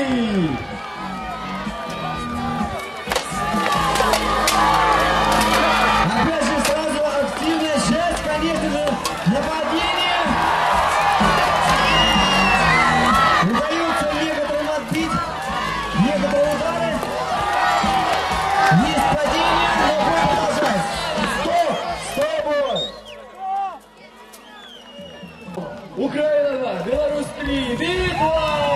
Опять же, сразу активная часть, конечно же, нападение. Удается некоторым отбить некоторые удары. Есть падение, но бой продолжается. Стоп бой! Украина 2, Беларусь 3, битва!